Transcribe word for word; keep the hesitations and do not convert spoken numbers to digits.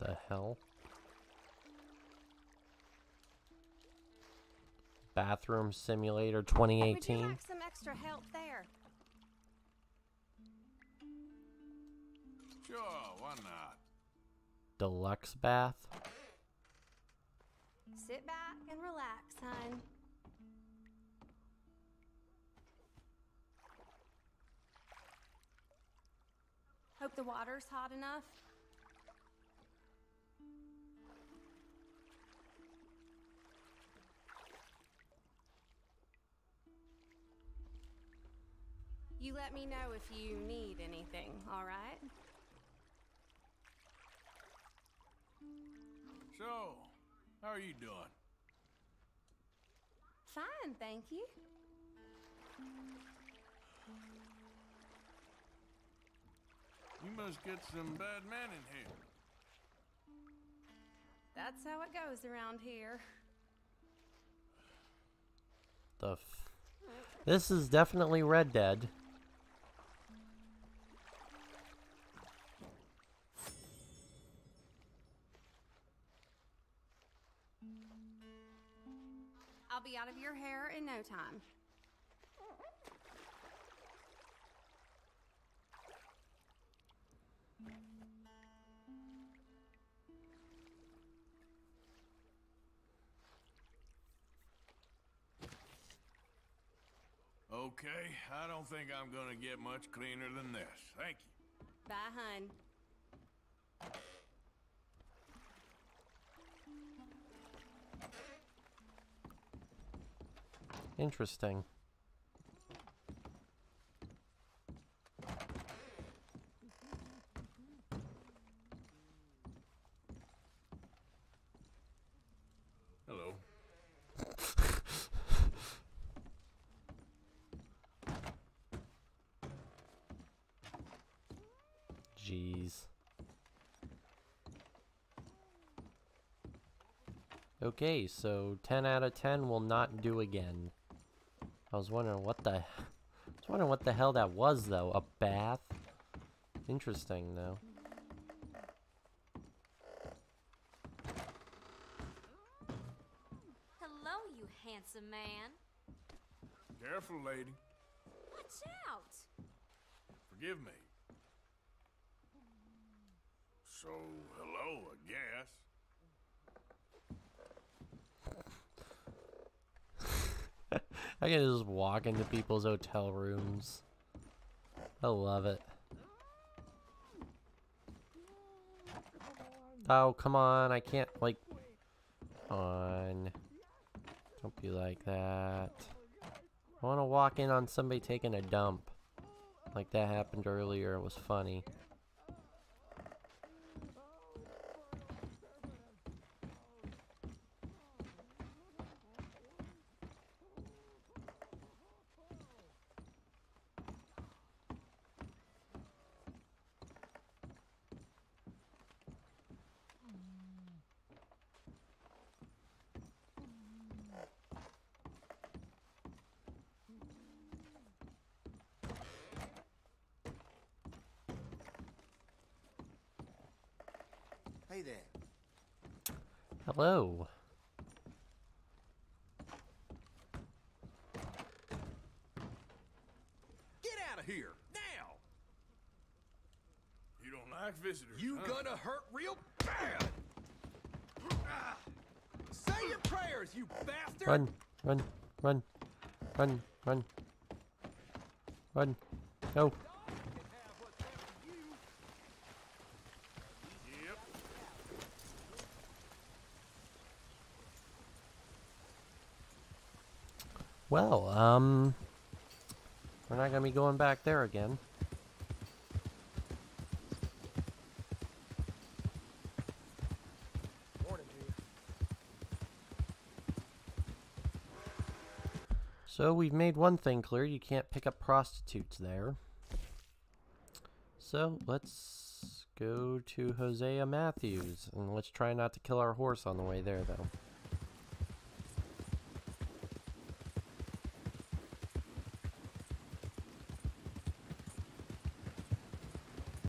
The hell? Bathroom Simulator twenty eighteen. Would you like some extra help there? Sure, why not? Deluxe bath. Sit back and relax, hon. Hope the water's hot enough. You let me know if you need anything, all right? So, how are you doing? Fine, thank you. You must get some bad men in here. That's how it goes around here. The f This is definitely Red Dead. I'll be out of your hair in no time. Okay, I don't think I'm gonna get much cleaner than this. Thank you. Bye, hun. Interesting. Hello. Jeez. Okay, so ten out of ten will not do again. I was wondering what the I was wondering what the hell that was though. A bath? Interesting though. Hello, you handsome man. Careful, lady. Watch out! Forgive me. So, hello, I guess. I can just walk into people's hotel rooms. I love it. Oh, come on. I can't, like... Come on. Don't be like that. I want to walk in on somebody taking a dump. Like that happened earlier. It was funny. Hey there. Hello. Get out of here, now! You don't like visitors, You huh? gonna hurt real bad! Ah. Say your prayers, you bastard! Run, run, run, run, run, run. Go. Yep. Well, um, we're not gonna be going back there again. Morning, G. So we've made one thing clear, you can't pick up prostitutes there. So let's go to Hosea Matthews, and let's try not to kill our horse on the way there though.